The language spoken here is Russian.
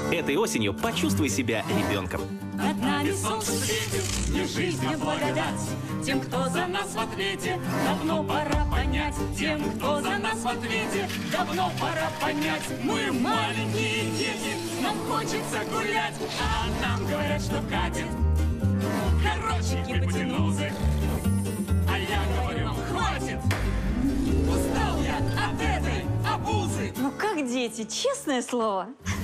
Этой осенью почувствуй себя ребенком. Над нами солнце светит, и жизнь мне благодать. Тем, кто за нас в ответе, давно пора понять. Тем, кто за нас в ответе, давно пора понять. Мы маленькие дети, нам хочется гулять, а нам говорят, что катит. Короче, гипотенузы. А я говорю, хватит! Устал я от этой обузы. Ну как дети, честное слово.